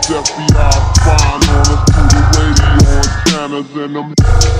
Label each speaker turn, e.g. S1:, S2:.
S1: FBI spying on us through the radio antennas and them